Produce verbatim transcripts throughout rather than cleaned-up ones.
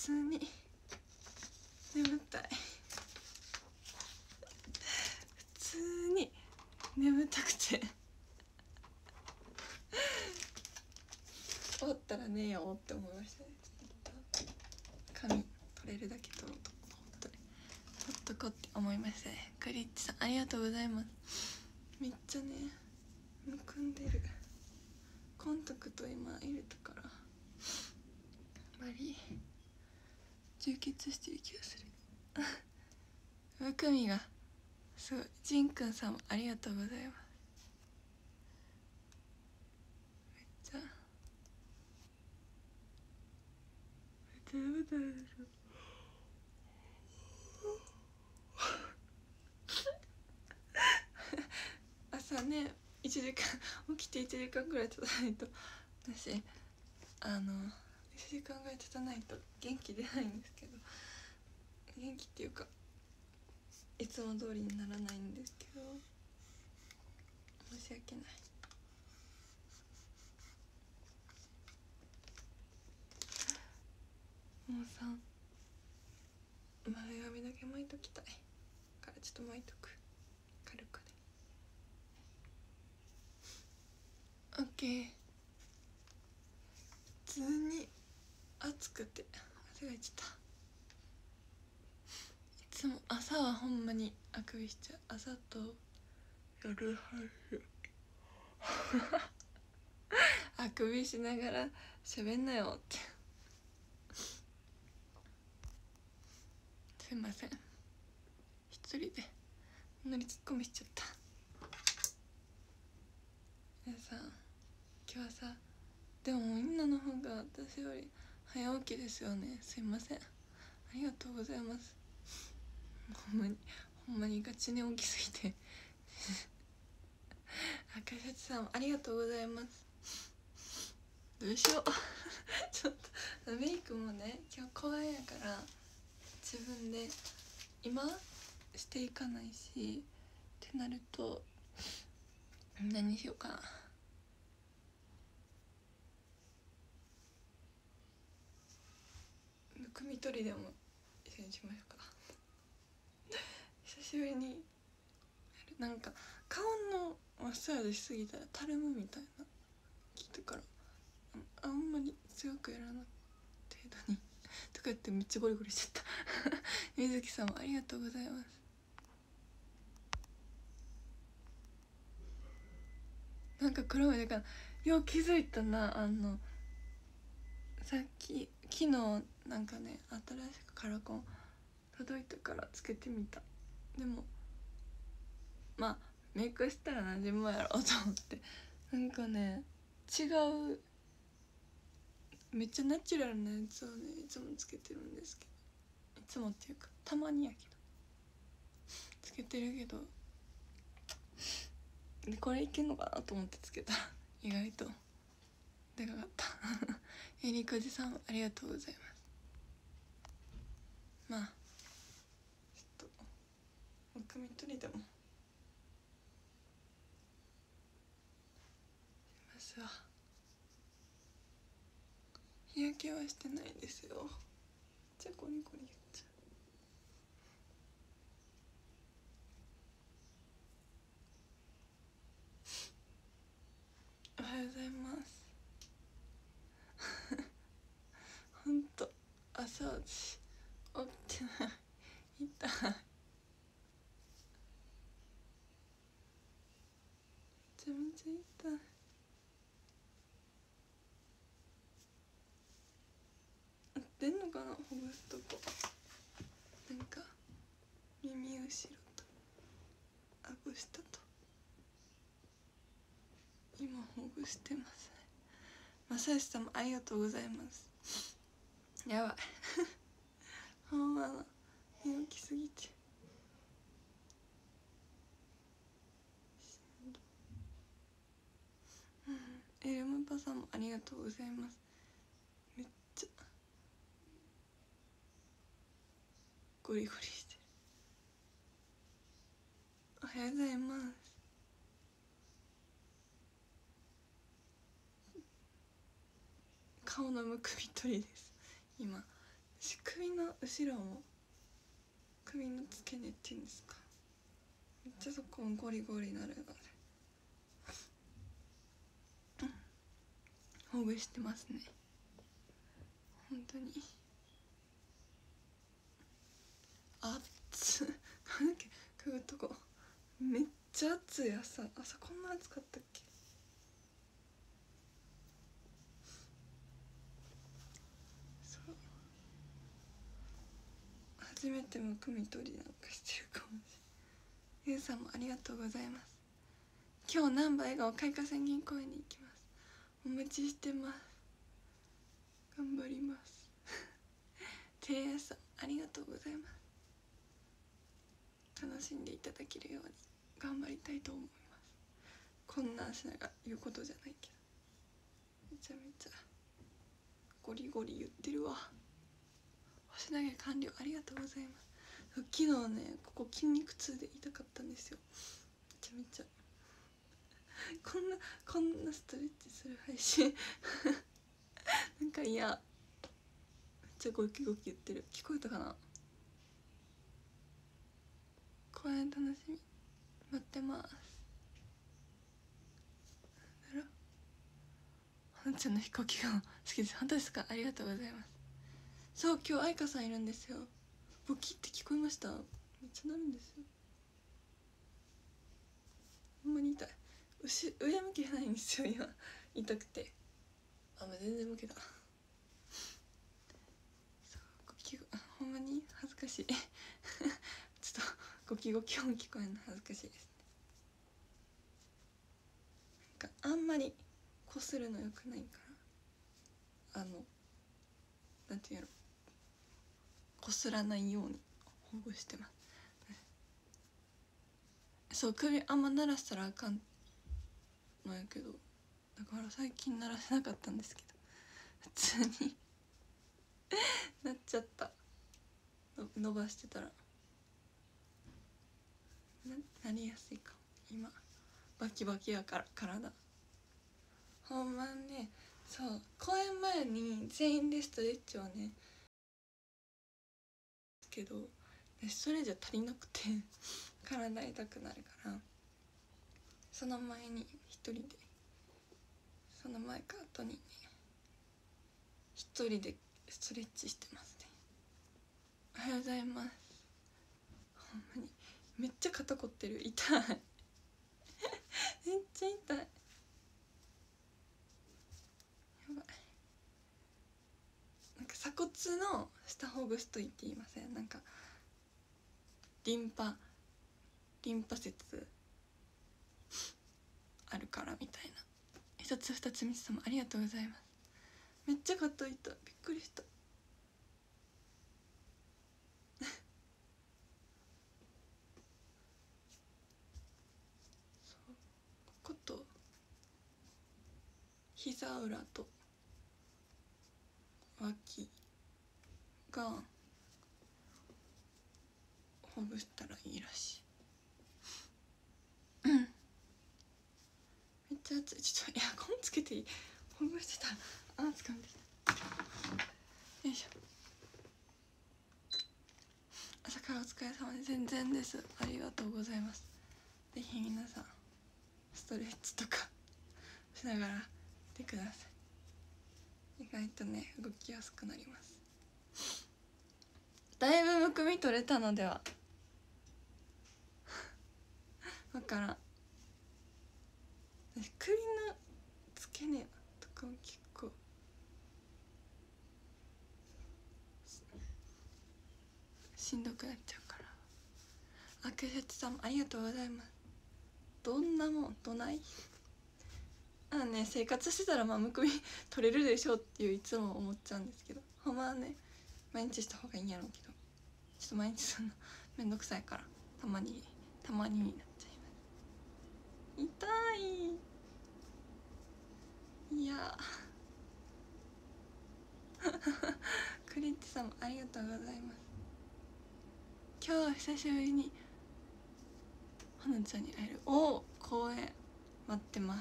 通に眠たい。普通に眠たくて終わったら寝ようって思いましたね。髪取れるだけ取ろうと取っとこうって思いましたね。クリッチさんありがとうございます。めっちゃねむくんでる。コンタクト今入れたからあまり充血してる気がするむくみがすごい。ジンくんさんもありがとうございます。めっちゃめっちゃ眠たいでしょ朝ねいちじかん起きていちじかんぐらい経たないと私あのいちじかんぐらい経たないと元気出ないんですけど、元気っていうかいつも通りにならないんですけど申し訳ない。もうさ前髪だけ巻いときたいからちょっと巻いとく。軽くね。オッケー。普通に暑くて汗がいちゃった。いつも朝はほんまにあくびしちゃう。朝と夜あくびしながら喋んなよってすいません、一人で乗りツッコミしちゃった。皆さん今日はさでもみんなの方が私より早起きですよね。すいません、ありがとうございます。ほんまにほんまにガチ寝起きすぎて赤シャチさんありがとうございます。どうしようちょっとメイクもね今日怖いやから自分で今していかないしってなると何しようかな。むくみ取りでも一緒にしましょうか久しぶりになんか顔のマッサージしすぎたらたるむみたいな聞いたからあんまり強くやらな程度にとか言ってめっちゃゴリゴリしちゃった水木さんもありがとうございます。なんか黒目でかよう気づいたな。あのさっき昨日なんかね新しくカラコン届いたからつけてみた。でもまあメイクしたら何時もやろうと思ってなんかね違うめっちゃナチュラルなやつをねいつもつけてるんですけど、いつもっていうかたまにやけどつけてるけどでこれいけんのかなと思ってつけたら意外とでかかったえりこじさんありがとうございます。まあちょっとむくみ取りでもしますわ。日焼けはしてないですよ。じゃあゴリゴリやっちゃう。おはようございますほんと朝私起きてない痛いめちゃめちゃ痛い。合ってんのかなほぐすとこ。なんか耳後ろと顎下と今ほぐしてますね。まさよしさんもありがとうございます。やばいほんまな寝起きすぎてうんエルムパさんもありがとうございます。めっちゃゴリゴリしてる。おはようございます。顔のむくみ取りです。今しっの後ろも首の付け根っていうんですか、めっちゃそこもゴリゴリなるのでほぐしてますね。本当にあっつ髪の毛くぐとこめっちゃ暑い。朝朝こんな暑かったっけ。そう初めてむくみ取りなんかしてるかもしれない。ゆうさんもありがとうございます。今日難波笑顔開花宣言公園に行きます。お待ちしてます。頑張りますテレ朝さんありがとうございます。楽しんでいただけるように頑張りたいと思います。こんなんしながら言うことじゃないけどめちゃめちゃゴリゴリ言ってるわ。星投げ完了ありがとうございます。昨日ねここ筋肉痛で痛かったんですよ。めちゃめちゃこんなこんなストレッチする配信なんかいやめっちゃゴキゴキ言ってる。聞こえたかな。公演楽しみ待ってます。だろほんちゃんの飛行機が好きです。本当ですか。ありがとうございます。そう今日愛花さんいるんですよ。ボキって聞こえました。めっちゃなるんですよ。ほんまに痛い。上上向けないんですよ今痛くて。あ、もう全然向けた。そうゴキゴほんまに恥ずかしいちょっとゴキゴキ音聞こえるの恥ずかしいですね。なんかあんまりこするのよくないからあのなんていうのこすらないようにほぐしてます。そう首あんま鳴らしたらあかんのやけどだから最近鳴らせなかったんですけど普通になっちゃった。の伸ばしてたらななりやすいかも。今バキバキやから体ほんまね。そう公演前に全員でストレッチをねけどそれじゃ足りなくて体痛くなるからその前に一人でその前か後にね一人でストレッチしてますね。おはようございます。ほんまにめっちゃ肩凝ってる。痛いめっちゃ痛い。やばい。なんか鎖骨の下ほぐすといいって言いません。なんかリンパリンパ節あるからみたいな。一つ二つ三つ様ありがとうございます。めっちゃ肩痛い。びっくりしたそうここと膝裏と脇がほぐしたらいいらしい。うんめっちゃ熱い。ちょっとエアコンつけていい。ほぐしてたらあー掴んできた。よいしょ。朝からお疲れ様です。全然です。ありがとうございます。ぜひ皆さんストレッチとかしながらやってください。意外とね動きやすくなります。だいぶむくみ取れたのではだから首の付け根とかも結構しんどくなっちゃうから。あくせつさんありがとうございます。どんなもんどないあのね生活してたらまあむくみ取れるでしょっていういつも思っちゃうんですけどほんまはね毎日した方がいいんやろうけどちょっと毎日するのめんどくさいからたまにたまにになっちゃいます。痛いいやクリッチさんもありがとうございます。今日は久しぶりにはなちゃんに会える。おお公演待ってます。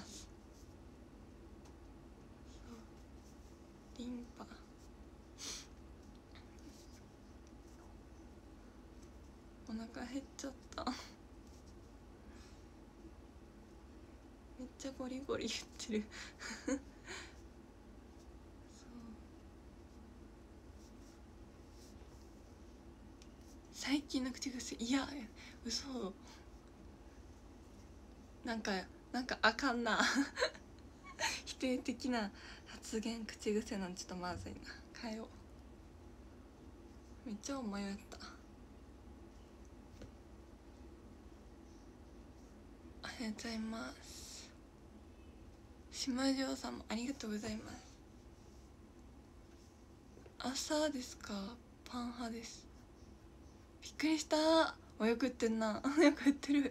リンパ腹減っちゃっためっちゃゴリゴリ言ってるそう最近の口癖、いや嘘なんかなんかあかんな否定的な発言口癖なんちょっとまずいな、変えよう。めっちゃ思いやった。ありがとうございます。島城さんもありがとうございます。朝ですか？パン派です。びっくりした。お、よく言ってんなよく言ってるよ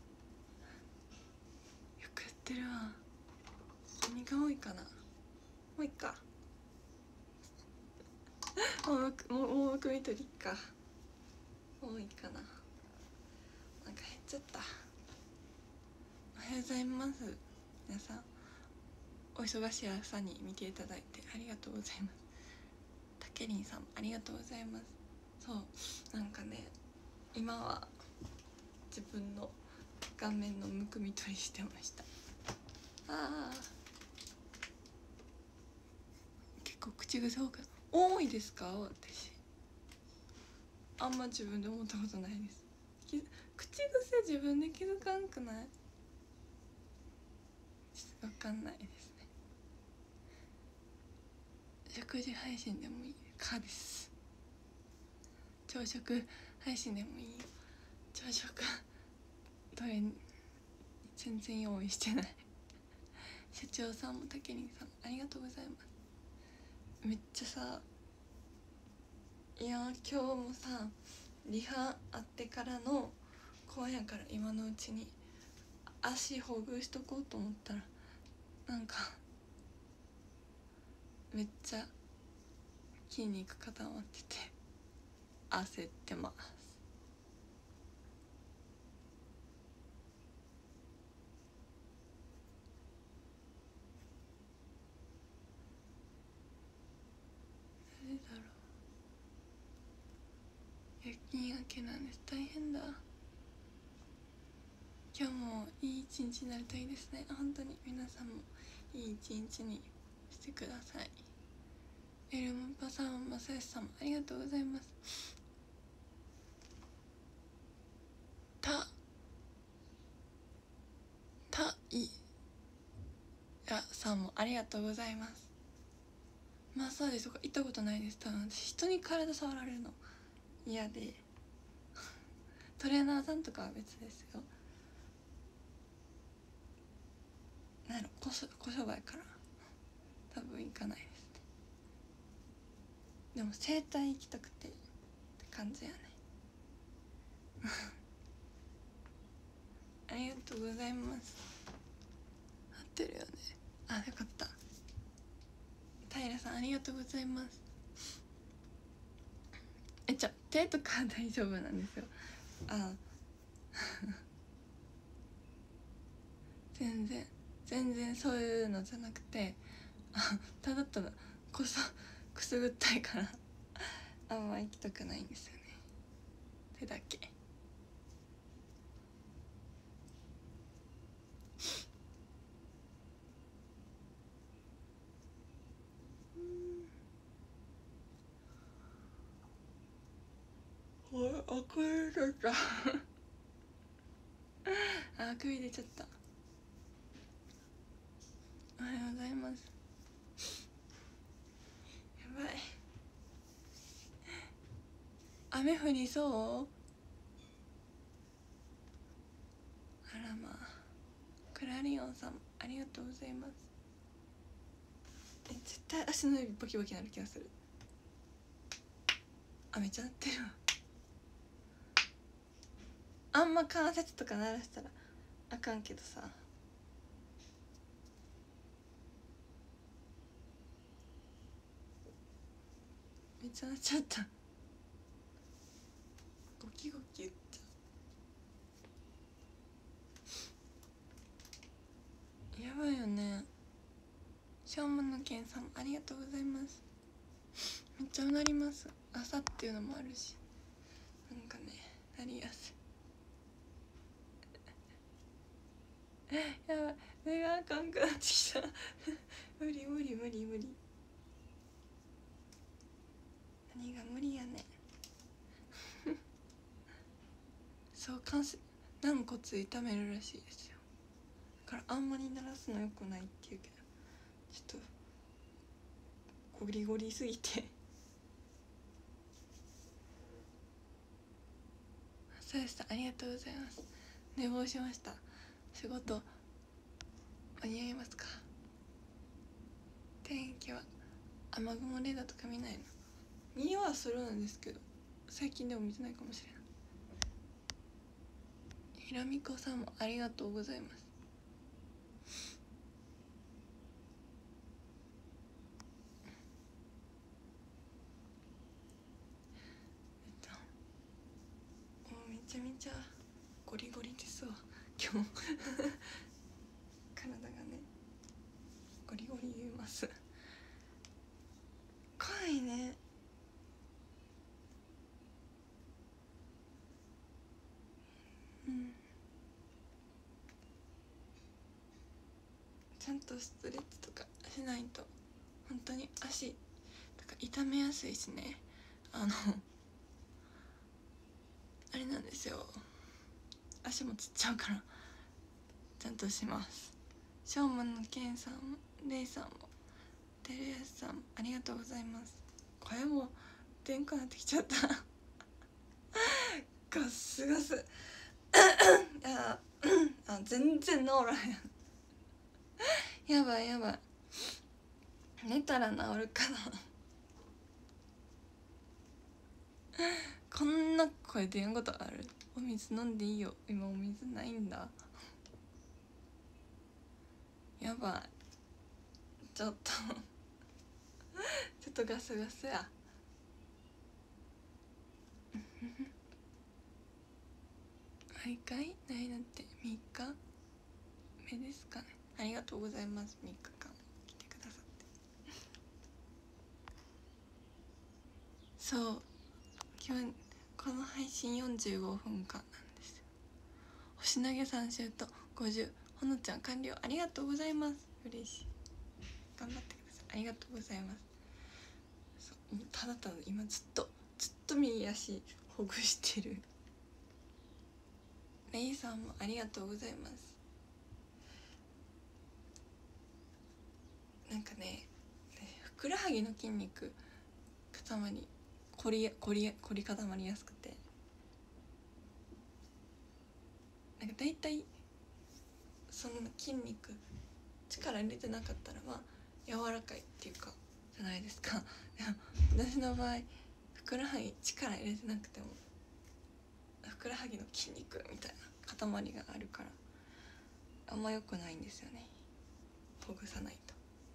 く言ってるわ。何が多いかな。もういっかもうもうもうくみとりっか。もういいかな。なんか減っちゃった。おはようございます。皆さんお忙しい朝に見ていただいてありがとうございます。たけりんさんありがとうございます。そうなんかね、今は自分の顔面のむくみ取りしてました。あー結構口癖多く多いですか？私あんま自分で思ったことないです。口癖自分で気づかんくない？ちょっと分かんないですね。食事配信でもいいかです。朝食配信でもいいよ。朝食どれ全然用意してない社長さんもたけりんさんもありがとうございます。めっちゃさ、いや今日もさリハあってからの公演やから今のうちに足ほぐしとこうと思ったらなんかめっちゃ筋肉固まってて焦ってます。誰だろう。夜勤明けなんです。大変だ。今日もいい一日になるといいですね。本当に皆さんもいい一日にしてください。エルムパさん、まさよしさんもありがとうございます。たたいやさんもありがとうございます。マッサージとか行ったことないです。多分私人に体触られるの嫌でトレーナーさんとかは別ですよ。なんやろ、小商売から多分行かないですね。でも整体行きたくてって感じやねありがとうございます。合ってるよね。あ、よかった。平さんありがとうございます。え、じゃ手とか大丈夫なんですよ。あ全然全然そういうのじゃなくて、あただただこそくすぐったいからあんま行きたくないんですよね。手だけ。あ、くび出ちゃったあ、くび出ちゃった。おはようございます。やばい、雨降りそう。あらまあ。クラリオンさんありがとうございます。え、絶対足の指ボキボキなる気がする。あ、めっちゃ鳴ってるわ。あんま関節とか鳴らしたらあかんけどさ。めっちゃ鳴っちゃった。ゴキゴキ言っちゃう。やばいよね。しょうものけんさんありがとうございます。めっちゃうなります。朝っていうのもあるし、なんかね、 なりやすいやばい目があかんくなってきた無理無理無理無理何が無理やねんそう関節軟骨痛めるらしいですよ。だからあんまり鳴らすのよくないって言うけどちょっとゴリゴリすぎてそうでした。ありがとうございます。寝坊しました。仕事間に合いますか？天気は雨雲レーダーとか見ないの？見はするんですけど最近でも見てないかもしれない。ひろみこさんもありがとうございます。えっともうめちゃめちゃゴリゴリですわ今日体がねゴリゴリ言います怖いね。うんちゃんとストレッチとかしないと本当に足とか痛めやすいしね。あのあれなんですよ、足もつっちゃうからちゃんとします。しょうまのけんさんもれいさんもてるやすさんもありがとうございます。声もでんくなってきちゃったガスガスいやあ全然治らへんやばいやばい寝たら治るかなこんな声出んことある？お水飲んでいいよ。今お水ないんだやばいちょっとちょっとガスガスや毎回ないなんてみっかめですかね。ありがとうございます。みっかかん来てくださってそう今日この配信よんじゅうごふんかんなんですよ。星投げさん週とごじゅうほのちゃん完了ありがとうございます。嬉しい頑張ってください。ありがとうございます。そうただただ今ずっとずっと右足ほぐしてる。レイさんもありがとうございます。なんかねふくらはぎの筋肉固まり凝り凝り凝り固まりやすくてなんかだいたいその筋肉力入れてなかったらまあ柔らかいっていうかじゃないですか。でも私の場合ふくらはぎ力入れてなくてもふくらはぎの筋肉みたいな塊があるからあんま良くないんですよね。ほぐさないと。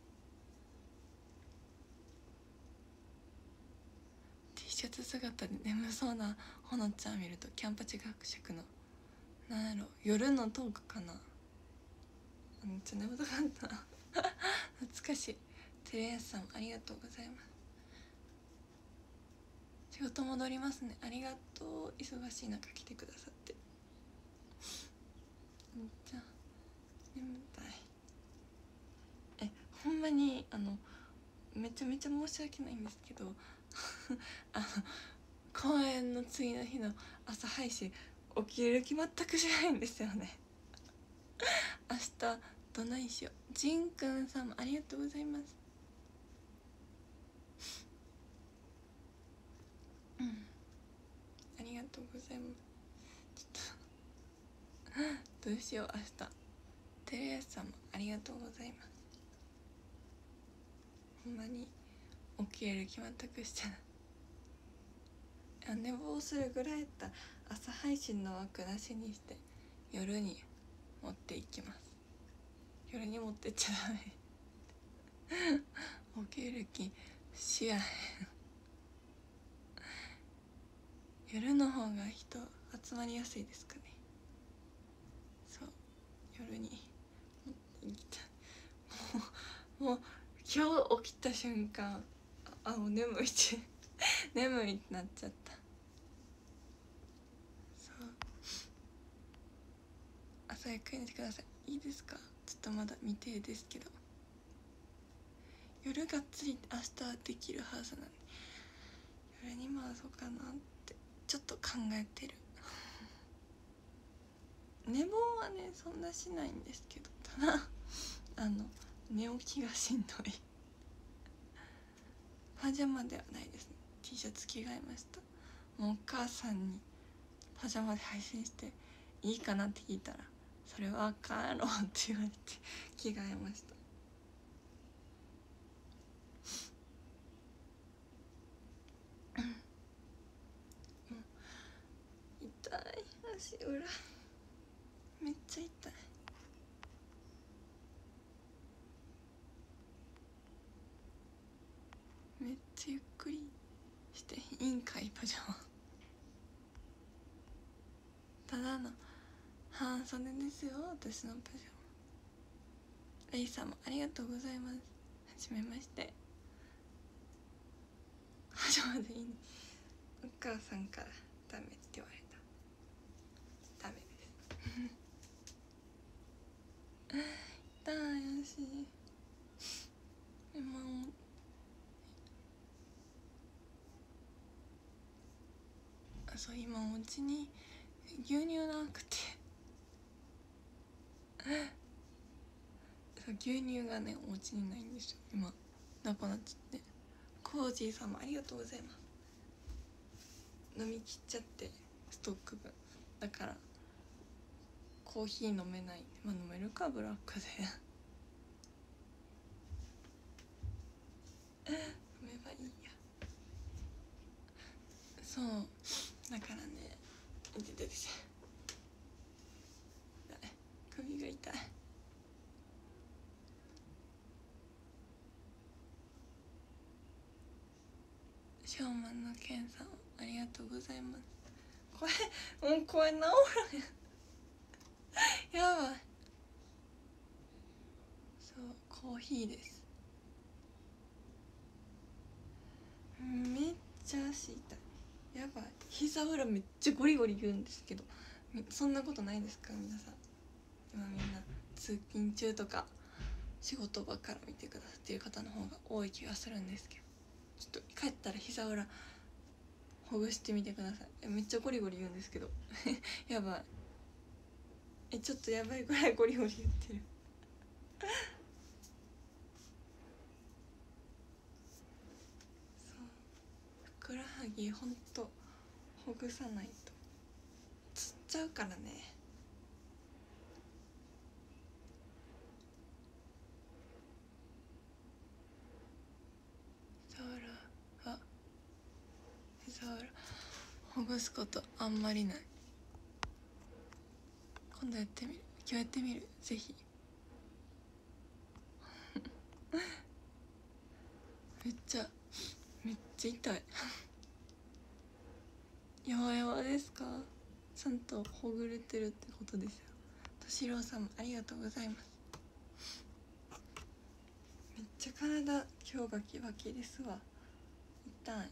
T シャツ姿で眠そうなほのちゃん見るとキャンパチ学食のなんやろ夜のトークかな。めっちゃ眠たかった懐かしい。テレヤスさんありがとうございます。仕事戻りますね。ありがとう。忙しい中来てくださってめっちゃ眠たい。えほんまにあのめちゃめちゃ申し訳ないんですけどあの公演の次の日の朝配信起きれる気全くしないんですよね明日どないしよう。ジンくんさんもありがとうございます。うんありがとうございます。ちょっとどうしよう明日。テレヤスさんもありがとうございます。ほんまに起きれる気全くしてない。寝坊するぐらいやったら朝配信の枠なしにして夜に持っていきます。夜に持ってっちゃダメ起きる気しやへん夜の方が人集まりやすいですかね。そう夜に持っていきたい。もうもう今日起きた瞬間あもう眠いって眠いってなっちゃった。 朝ゆっくり寝てください。いいですか？ちょっとまだ未定ですけど、夜がっつり明日はできるはずなんで、夜に回そうかなってちょっと考えてる。寝坊はねそんなしないんですけど、ただあの寝起きがしんどい。パジャマではないですね。 T シャツ着替えました。もうお母さんにパジャマで配信していいかなって聞いたら、それはあかんやろって言われて着替えました。痛い、足裏めっちゃ痛い。めっちゃゆっくりしていいんかいパジャマ。ただの半袖ですよ私のパジャマ。レイさんもありがとうございます。はじめまして。パジャマでいいね。お母さんからダメって言われた。ダメです痛い足。今あそう今お家に牛乳なくてそう牛乳がねお家にないんですよ今、なくなっちゃって。コージーさんもありがとうございます。飲み切っちゃってストック分だからコーヒー飲めない。まあ飲めるかブラックで飲めばいいや。そうだからね、いててて首が痛い。ショーマンのケンさんありがとうございます。声もう声治らへんやばい。そうコーヒーです。めっちゃ足痛い。やばい、膝裏めっちゃゴリゴリ言うんですけど、そんなことないですか皆さん。今みんな通勤中とか仕事場から見てくださっている方の方が多い気がするんですけど、ちょっと帰ったら膝裏ほぐしてみてください。めっちゃゴリゴリ言うんですけどやばい、えちょっとやばいぐらいゴリゴリ言ってるそうふくらはぎほんとほぐさないとつっちゃうからね。膝裏は膝裏ほぐすことあんまりない。今度やってみる。今日やってみる、ぜひめっちゃめっちゃ痛いやわやわですか？ちゃんとほぐれてるってことですよ。としろうさんもありがとうございます。めっちゃ体今日ガキバキですわ。痛い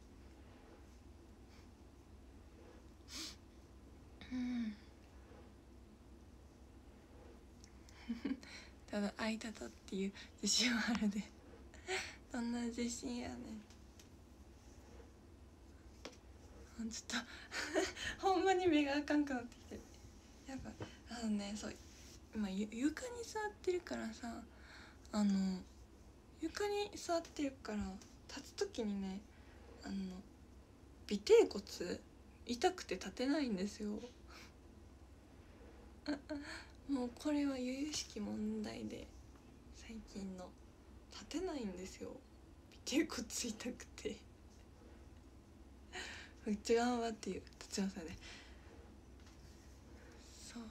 うんただ相方っていう自信はあるでどんな自信やねん。ちょっとほんまに目があかんくなってきてる。やっぱあのね、そう今ゆ床に座ってるからさ、あの床に座ってるから立つ時にね、あの尾てい骨痛くて立てないんですよもうこれは由々しき問題で最近の立てないんですよ。尾てい骨痛くてめっちゃ頑張って立ちますよね。そう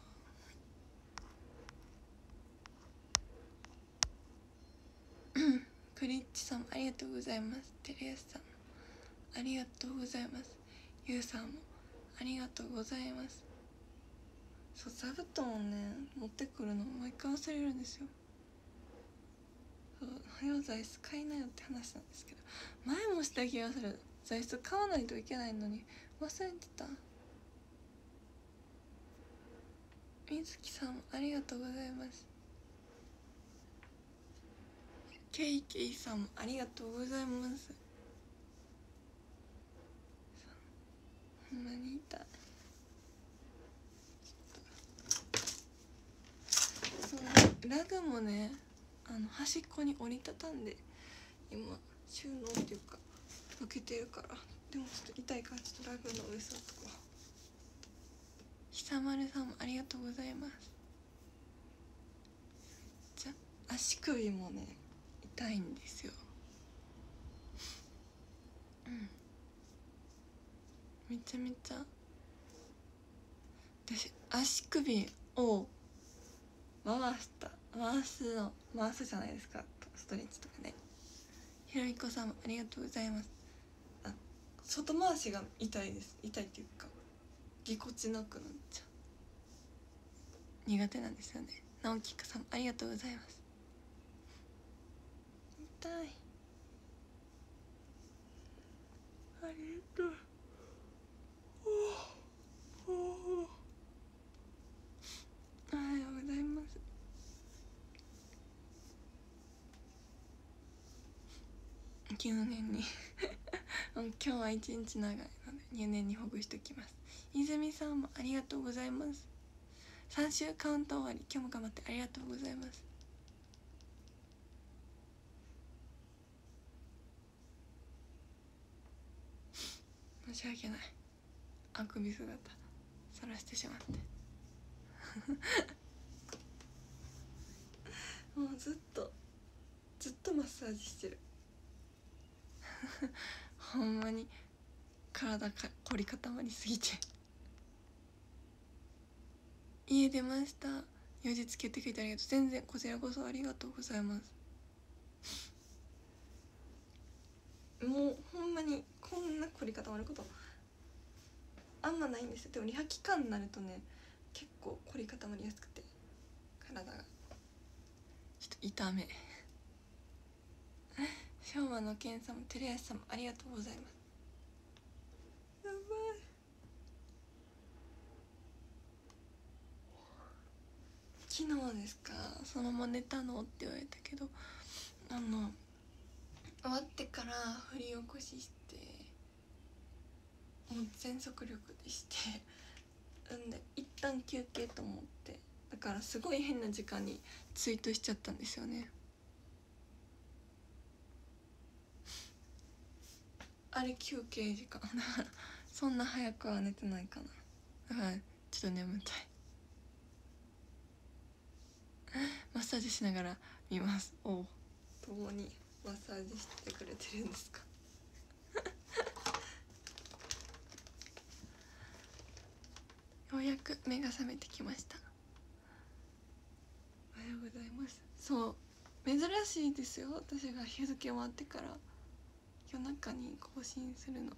クリッチさんもありがとうございます。テレヤスさんもありがとうございます。ゆうさんもありがとうございます。そう座布団をね持ってくるの毎回忘れるんですよ。そう早う座椅子買いなよって話なんですけど、前もした気がする。座椅子買わないといけないのに忘れてた。 みずきさんありがとうございます。ケイケイさんもありがとうございます。ほんまに痛い。そうラグもね、あの端っこに折りたたんで今収納っていうか溶けてるから、でもちょっと痛いからちょっとラグの上座っとこう。ひさまるさんもありがとうございます。じゃ足首もね痛いんですよ。うんめちゃめちゃ私足首を回した回すの回すじゃないですか、ストレッチとかね。ひろひこさんもありがとうございます。あ、外回しが痛いです。痛いっていうかぎこちなくなっちゃう、苦手なんですよね。なおきかさんもありがとうございます。痛い、ありがとう。おおおはようございます。入念に今日は一日長いので入念にほぐしておきます。泉さんもありがとうございます。さん週カウント終わり、今日も頑張ってありがとうございます。申し訳ない、あくび姿さらしてしまってもうずっとずっとマッサージしてるほんまに体か凝り固まりすぎて家出ました、用事つけてくれてありがとう。全然こちらこそありがとうございます。もうほんまにこんな凝り固まることあんまないんですよ。でもリハ期間になるとね結構凝り固まりやすくて体がちょっと痛め昭和の健さんも照安さんもありがとうございます。やばい、昨日ですか、そのまま寝たのって言われたけど、あの終わってから振り起こししてもう全速力でしてんで一旦休憩と思って、だからすごい変な時間にツイートしちゃったんですよね。あれ休憩時間だからそんな早くは寝てないかな。だからちょっと眠たいマッサージしながら見ます。おお、共にマッサージしてくれてるんですかようやく目が覚めてきました。おはようございます。そう珍しいですよ、私が日付終わってから夜中に更新するの。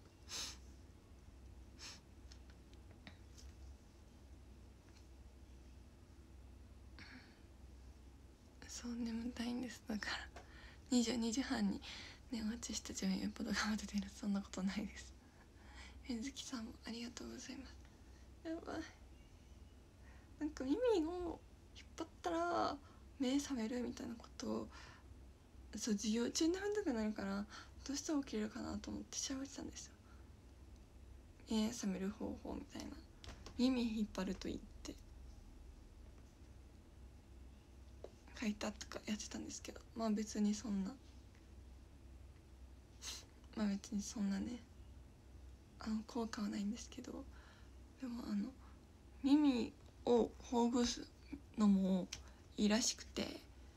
そう眠たいんです。だからにじゅうにじはんに寝落ちした自分よっぽど頑張ってる。そんなことないです。えずきさんもありがとうございます。やばい、なんか耳を引っ張ったら目覚めるみたいなことをそう授業中に眠たくなるからどうして起きれるかなと思って調べてたんですよ。目覚める方法みたいな、耳引っ張るといいって書いたとかやってたんですけど、まあ別にそんなまあ別にそんなねあの効果はないんですけど、でもあの耳をほぐすのもいいらしくて、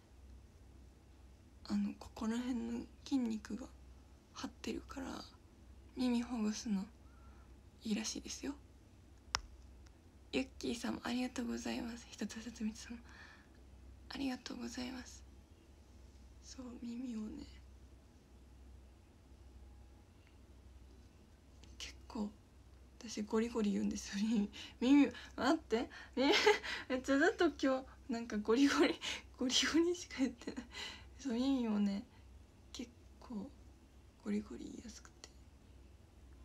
あのここら辺の筋肉が張ってるから耳ほぐすのいいらしいですよ。ゆっきーさんもありがとうございます。ひとつふたつみつさんもありがとうございます。そう耳をね結構私ゴリゴリ言うんですよ耳耳待って耳めっちゃだと今日なんかゴリゴリゴリゴリしか言ってない。そう耳をね結構ゴリゴリ言いやすくて、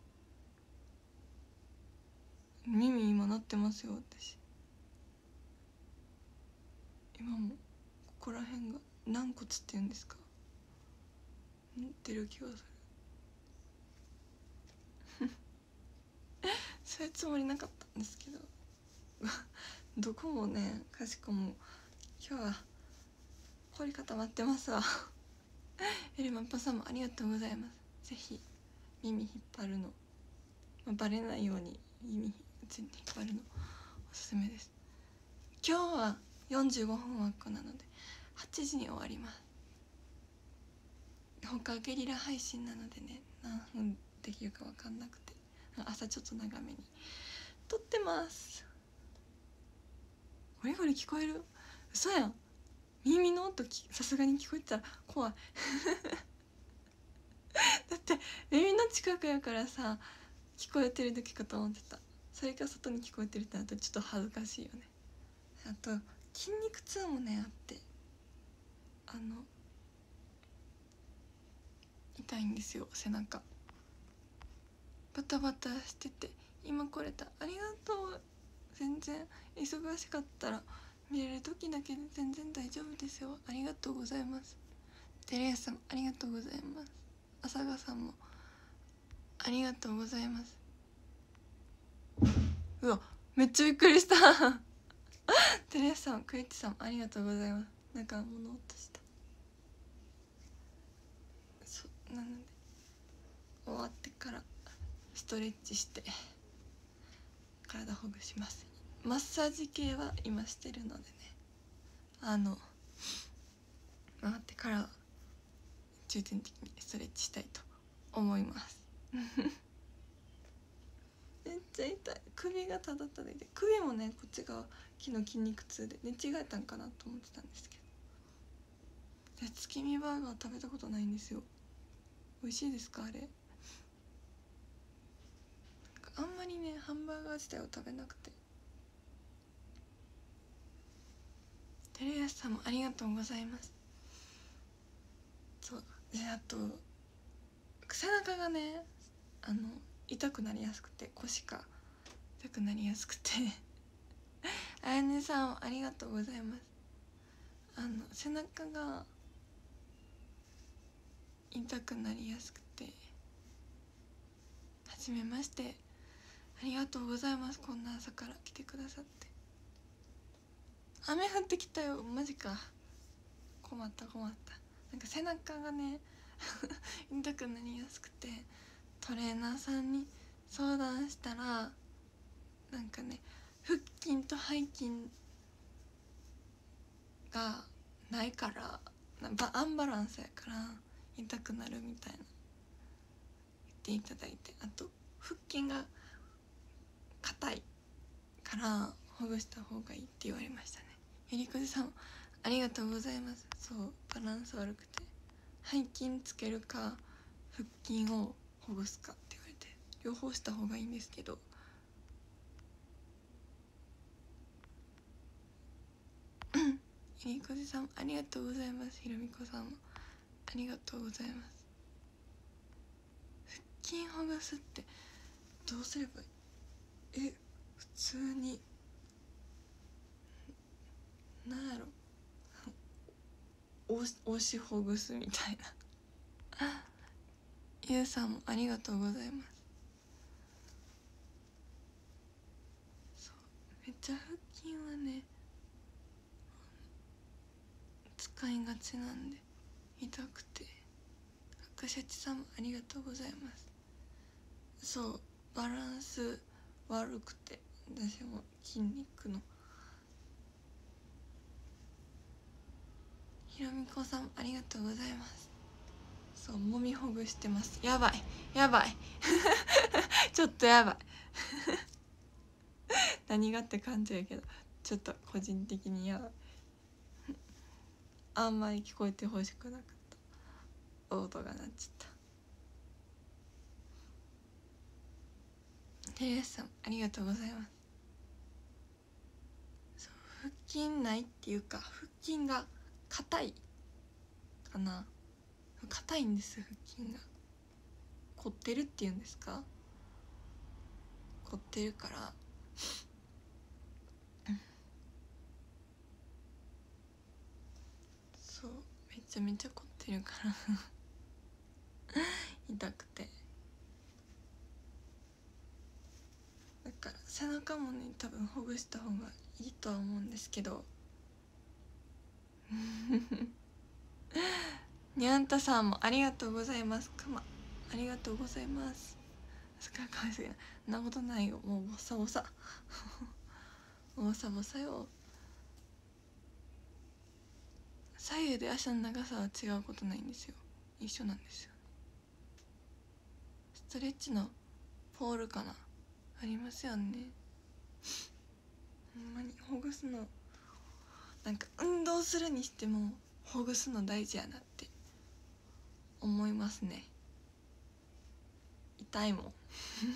耳今鳴ってますよ私。 今もここら辺が軟骨っていうんですか、持ってる気がするそういうつもりなかったんですけどどこもねかしこも今日は凝り固まってますわエルマッパさんもありがとうございます。ぜひ耳引っ張るの、まあ、バレないように耳普通に引っ張るのおすすめです。今日はよんじゅうごふん枠なのではちじに終わります。他ゲリラ配信なのでね何分できるか分かんなくて朝ちょっと長めに撮ってます。ゴリゴリ聞こえる？嘘やん。耳の音さすがに聞こえてたら怖いだって耳の近くやからさ聞こえてる時かと思ってた。それか外に聞こえてるってなったらちょっと恥ずかしいよね。あと筋肉痛もねあって、あの痛いんですよ背中。バタバタしてて今来れた、ありがとう。全然忙しかったら見れる時だけで全然大丈夫ですよ。ありがとうございます。テレアさんありがとうございます。朝香さんもありがとうございます。うわめっちゃびっくりしたテレアさんクリッチさんありがとうございます。なんか物音した。そうなので終わってからストレッチして体ほぐします。マッサージ系は今してるのでね、あの回ってから重点的にストレッチしたいと思いますめっちゃ痛い。首がただただ痛い。首もねこっち側昨日筋肉痛で寝違えたんかなと思ってたんですけど、で月見バーガー食べたことないんですよ。美味しいですかあれ。あんまりねハンバーガー自体を食べなくて。テレヤスさんもありがとうございます。そうで、あと背中がねあの痛くなりやすくて、腰が痛くなりやすくてあやねさんありがとうございます。あの背中が痛くなりやすくて、はじめましてありがとうございます。こんな朝から来てくださって。雨降ってきたよ。マジか。困った困った。なんか背中がね痛くなりやすくて、トレーナーさんに相談したらなんかね腹筋と背筋がないからアンバランスやから痛くなるみたいな言っていただいて、あと腹筋が硬いからほぐした方がいいって言われましたね。ゆりこじさんありがとうございます。そうバランス悪くて背筋つけるか腹筋をほぐすかって言われて、両方した方がいいんですけど、ゆりこじさんありがとうございます。ひろみこさんもありがとうございます。腹筋ほぐすってどうすればいい？え普通になんやろ押し押しほぐすみたいなゆうさんもありがとうございます。そうめっちゃ腹筋はね使いがちなんで痛くて。赤シャチさんもありがとうございます。そうバランス悪くて私も筋肉の。ひろみこさんありがとうございます。そうもみほぐしてます。やばいやばいちょっとやばい何がって感じやけどちょっと個人的にやばいあんまり聞こえてほしくなかった音が鳴っちゃった。テレスさんありがとうございます。そう腹筋ないっていうか腹筋が硬いかな。硬いんです腹筋が。凝ってるっていうんですか、凝ってるからちゃめちゃ凝ってるから痛くて、だから背中もね多分ほぐした方がいいとは思うんですけどにゃんたさんもありがとうございます。かまありがとうございます。そっかかわいそうやな、そんなことないよ、もうボサボサボサボサよ。左右で足の長さは違うことないんですよ、一緒なんですよ。ストレッチのポールかな、ありますよね。ほんまにほぐすの、なんか運動するにしてもほぐすの大事やなって思いますね。痛いもん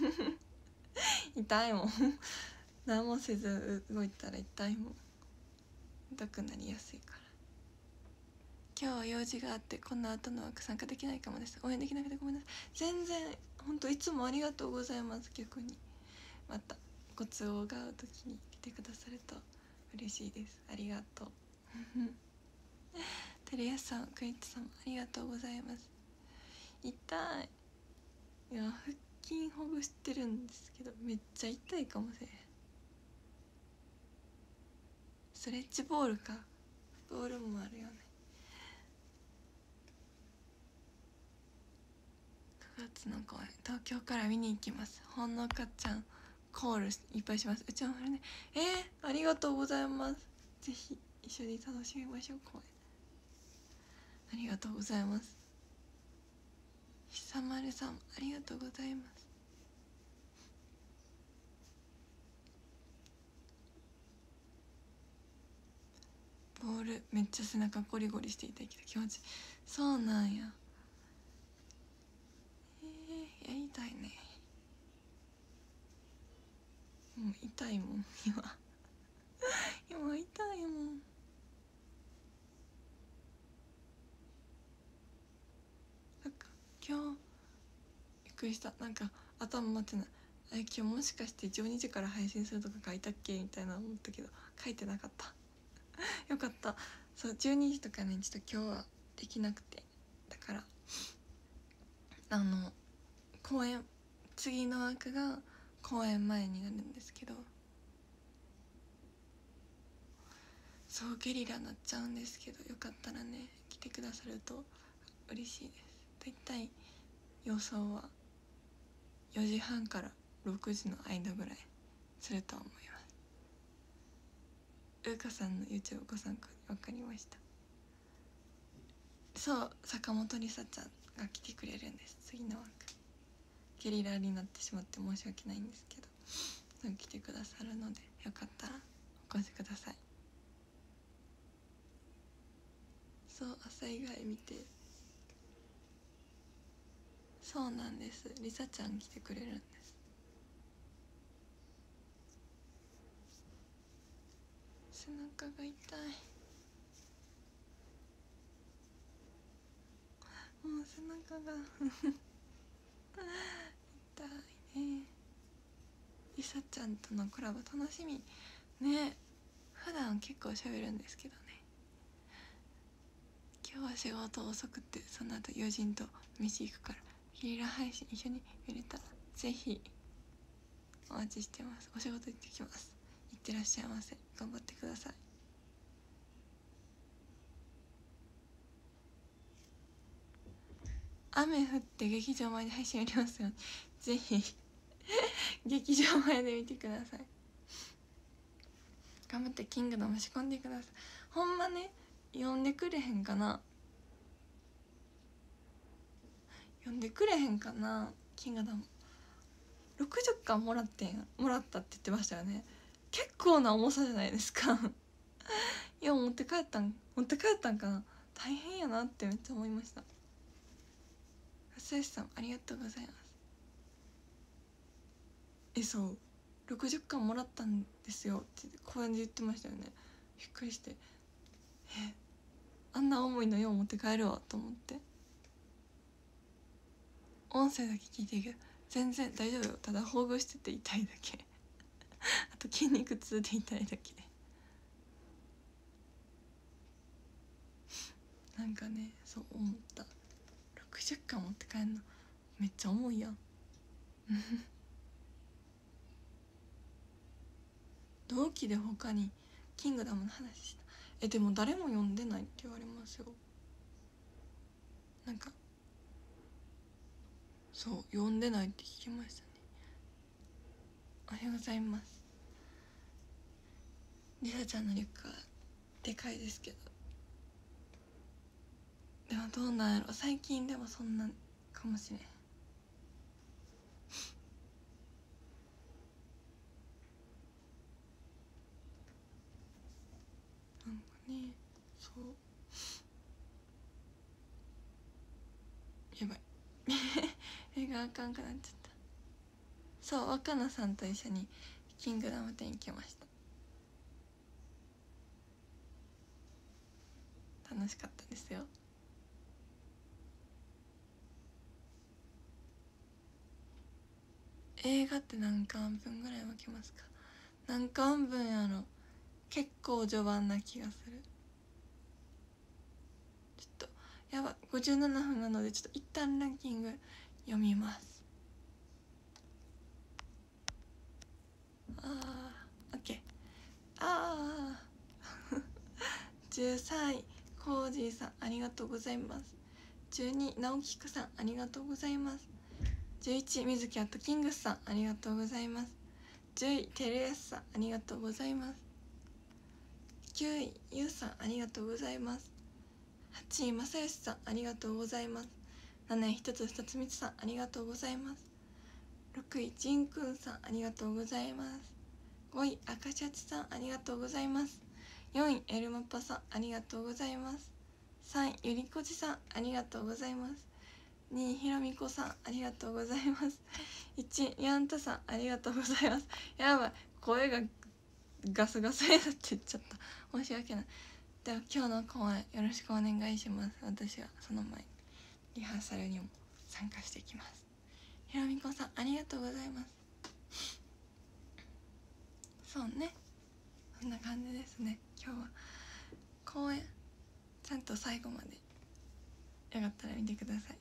痛いもん何もせず動いたら痛いもん、痛くなりやすいから。今日は用事があってこの後の枠参加できないかもです。応援できなくてごめんなさい。全然ほんといつもありがとうございます。逆にまたご都合が合う時に来てくださると嬉しいです。ありがとうテレヤさん、クイッチさんもありがとうございます。痛い、いや腹筋ほぐしてるんですけどめっちゃ痛いかもしれん。ストレッチボールか、ボールもあるよね。くがつの公演東京から見に行きます。ほんのかちゃんコールいっぱいします。うちもあれね、えー、ありがとうございます。ぜひ一緒に楽しみましょう。公演ありがとうございます。ひさまるさんありがとうございます。ボールめっちゃ背中ゴリゴリしていたけど気持ちいい。そうなんや。えー、やりたいね。もう痛いもん今今痛いもん。なんか今日びっくりした、なんか頭待ってない、え今日もしかしてじゅうにじから配信するとか書いたっけみたいな思ったけど書いてなかったよかった。そうじゅうにじとかねちょっと今日はできなくて、だからあの公演次の枠が公演前になるんですけど、そうゲリラになっちゃうんですけど、よかったらね来てくださると嬉しいです。だいたい予想はよじはんからろくじの間ぐらいすると思います。うーかさんの YouTube ご参加分かりました。そう坂本梨沙ちゃんが来てくれるんです。次の枠ゲリラになってしまって申し訳ないんですけど来てくださるので、よかったらお越しください。そう朝以外見て、そうなんです、りさちゃん来てくれるんです。背中が痛い、もう背中が痛いね。りさちゃんとのコラボ楽しみね。普段結構喋るんですけどね、今日は仕事遅くてその後友人と飯行くからゲリラ配信一緒に見れたらぜひお待ちしてます。お仕事行ってきます。行ってらっしゃいませ。頑張ってください。雨降って劇場前で配信やりますよ。ぜひ劇場前で見てください。頑張ってキングダム仕込んでください。ほんまね読んでくれへんかな、読んでくれへんかな。キングダムろくじゅっかんもらってんもらったって言ってましたよね。結構な重さじゃないですかいや持って帰ったん持って帰ったんかな。大変やなってめっちゃ思いました。安吉さんありがとうございます。えそうろくじゅっかんもらったんですよって公園で言ってましたよね。びっくりして、えあんな重いのよう持って帰るわと思って。音声だけ聞いてるけど全然大丈夫よ。ただほぐしてて痛いだけあと筋肉痛で痛いだけなんかねそう思った。ろくじゅっかん持って帰んのめっちゃ重いやん同期で他にキングダムの話した。えでも誰も読んでないって言われますよ。なんかそう読んでないって聞きましたね。おはようございます。りさちゃんのリュックはでかいですけど、でもどうなんやろ最近でもそんなかもしれん。なんかねそうやばい絵があかんくなっちゃった。そう若菜さんと一緒にキングダム展行きました。楽しかったですよ。映画って何巻分ぐらい分けますか？何巻分やろ。結構序盤な気がする。ちょっとやばいごじゅうななふんなのでちょっと一旦ランキング読みます。あー OK。 あーじゅうさんいコージーさんありがとうございます。じゅうに直樹さんありがとうございます。じゅういち水木アットキングスさんありがとうございます。じゅういテレヤスさんありがとうございます。きゅういゆうさんありがとうございます。はちいまさよしさんありがとうございます。なないひとつふたつみつさんありがとうございます。ろくいじんくんさんありがとうございます。ごい赤シャチさんありがとうございます。よんいエルマッパさんありがとうございます。さんいゆりこじさんありがとうございます。にいひろみこさんありがとうございます。いちいやんたさんありがとうございます。やばい声がガスガスになって言っちゃった。申し訳ない。では今日の公演よろしくお願いします。私はその前にリハーサルにも参加していきます。ひろみこさんありがとうございます。そうねそんな感じですね。今日は公演ちゃんと最後までよかったら見てください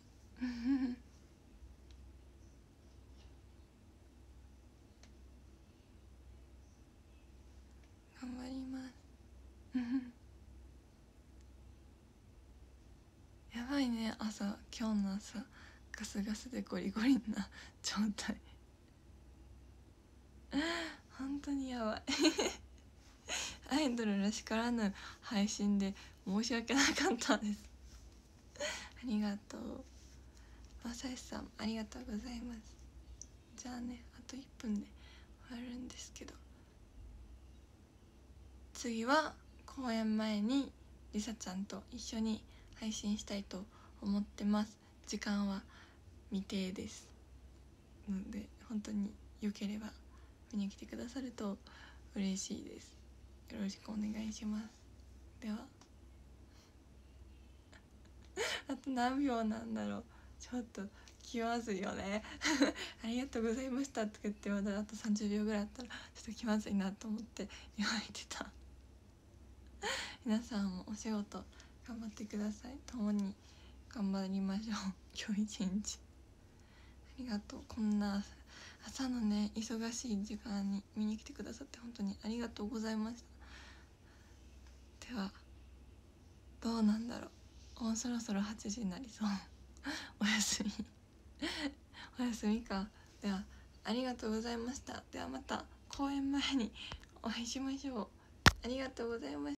頑張りますやばいね朝今日の朝ガスガスでゴリゴリな状態本当にやばいアイドルらしからぬ配信で申し訳なかったですありがとう。まさしさんありがとうございます。じゃあねあといっぷんで終わるんですけど、次は公演前にりさちゃんと一緒に配信したいと思ってます。時間は未定ですので本当によければ見に来てくださると嬉しいです。よろしくお願いします。ではあと何秒なんだろう。ちょっと気まずいよねありがとうございましたとか言ってまだあとさんじゅうびょうぐらいあったらちょっと気まずいなと思って言われてた皆さんもお仕事頑張ってください。共に頑張りましょう今日一日ありがとう。こんな朝のね忙しい時間に見に来てくださって本当にありがとうございました。ではどうなんだろう。もうそろそろはちじになりそうおやすみおやすみか。ではありがとうございました。ではまた公演前にお会いしましょう。ありがとうございました。